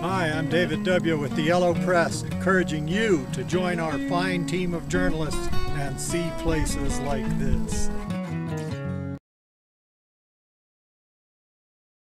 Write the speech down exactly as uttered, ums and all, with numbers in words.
Hi, I'm David W. with the Yellow Press, encouraging you to join our fine team of journalists and see places like this.